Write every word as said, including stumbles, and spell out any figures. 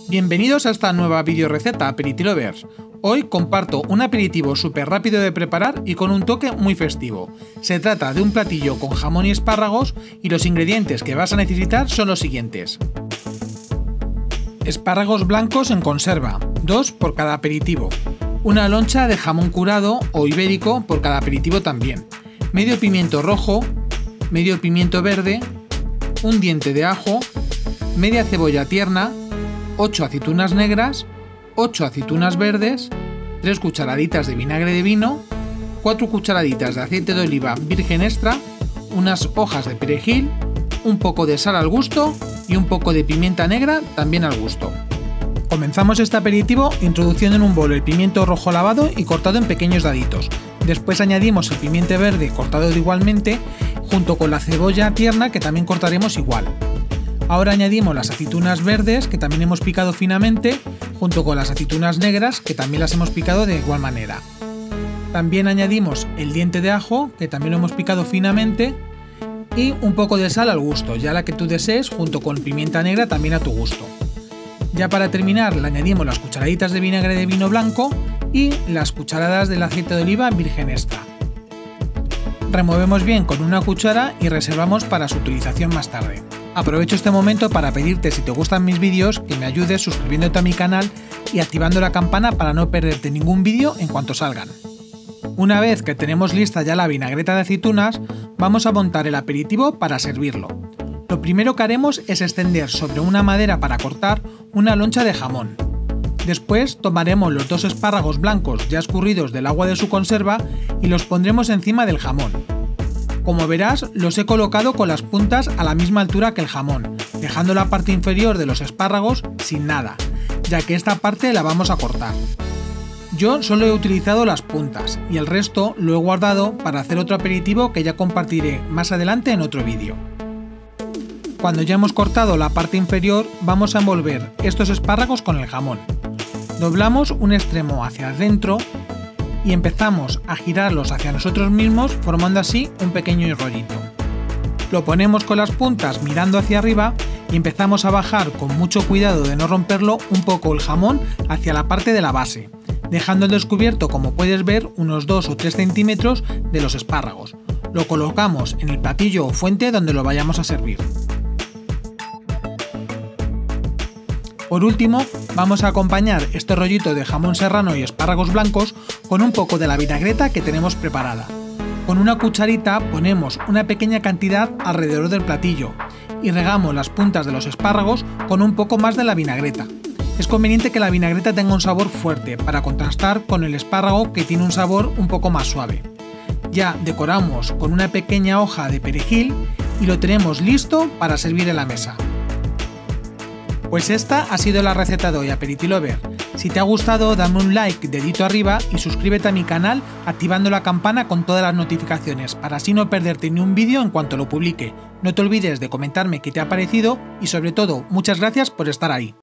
Bienvenidos a esta nueva video receta Aperiti Lovers. Hoy comparto un aperitivo súper rápido de preparar y con un toque muy festivo. Se trata de un platillo con jamón y espárragos y los ingredientes que vas a necesitar son los siguientes. Espárragos blancos en conserva, dos por cada aperitivo. Una loncha de jamón curado o ibérico por cada aperitivo también. Medio pimiento rojo, medio pimiento verde, un diente de ajo, media cebolla tierna, ocho aceitunas negras, ocho aceitunas verdes, tres cucharaditas de vinagre de vino, cuatro cucharaditas de aceite de oliva virgen extra, unas hojas de perejil, un poco de sal al gusto y un poco de pimienta negra también al gusto. Comenzamos este aperitivo introduciendo en un bol el pimiento rojo lavado y cortado en pequeños daditos. Después añadimos el pimiento verde cortado igualmente junto con la cebolla tierna que también cortaremos igual. Ahora añadimos las aceitunas verdes que también hemos picado finamente junto con las aceitunas negras que también las hemos picado de igual manera. También añadimos el diente de ajo que también lo hemos picado finamente y un poco de sal al gusto, ya la que tú desees, junto con pimienta negra también a tu gusto. Ya para terminar le añadimos las cucharaditas de vinagre de vino blanco y las cucharadas del aceite de oliva virgen extra. Removemos bien con una cuchara y reservamos para su utilización más tarde. Aprovecho este momento para pedirte, si te gustan mis vídeos, que me ayudes suscribiéndote a mi canal y activando la campana para no perderte ningún vídeo en cuanto salgan. Una vez que tenemos lista ya la vinagreta de aceitunas, vamos a montar el aperitivo para servirlo. Lo primero que haremos es extender sobre una madera para cortar una loncha de jamón. Después tomaremos los dos espárragos blancos ya escurridos del agua de su conserva y los pondremos encima del jamón. Como verás, los he colocado con las puntas a la misma altura que el jamón, dejando la parte inferior de los espárragos sin nada, ya que esta parte la vamos a cortar. Yo solo he utilizado las puntas y el resto lo he guardado para hacer otro aperitivo que ya compartiré más adelante en otro vídeo. Cuando ya hemos cortado la parte inferior, vamos a envolver estos espárragos con el jamón. Doblamos un extremo hacia adentro y empezamos a girarlos hacia nosotros mismos, formando así un pequeño rollito. Lo ponemos con las puntas mirando hacia arriba y empezamos a bajar con mucho cuidado de no romperlo un poco el jamón hacia la parte de la base, dejando al descubierto, como puedes ver, unos dos o tres centímetros de los espárragos. Lo colocamos en el platillo o fuente donde lo vayamos a servir. Por último, vamos a acompañar este rollito de jamón serrano y espárragos blancos con un poco de la vinagreta que tenemos preparada. Con una cucharita ponemos una pequeña cantidad alrededor del platillo y regamos las puntas de los espárragos con un poco más de la vinagreta. Es conveniente que la vinagreta tenga un sabor fuerte para contrastar con el espárrago, que tiene un sabor un poco más suave. Ya decoramos con una pequeña hoja de perejil y lo tenemos listo para servir en la mesa. Pues esta ha sido la receta de hoy, Aperiti Lover. Si te ha gustado, dame un like, dedito arriba y suscríbete a mi canal activando la campana con todas las notificaciones para así no perderte ni un vídeo en cuanto lo publique. No te olvides de comentarme qué te ha parecido y sobre todo, muchas gracias por estar ahí.